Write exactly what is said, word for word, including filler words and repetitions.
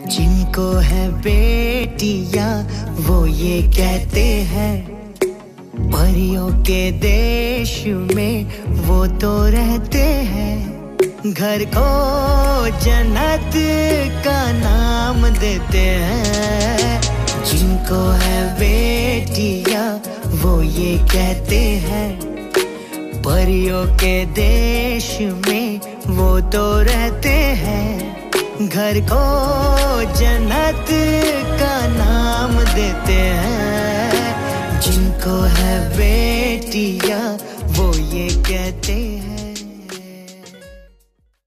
जिनको है बेटियां वो ये कहते हैं परियों के देश में वो तो रहते हैं। घर को जन्नत का नाम देते हैं। जिनको है बेटियां वो ये कहते हैं परियों के देश में वो तो रहते हैं। घर को जन्नत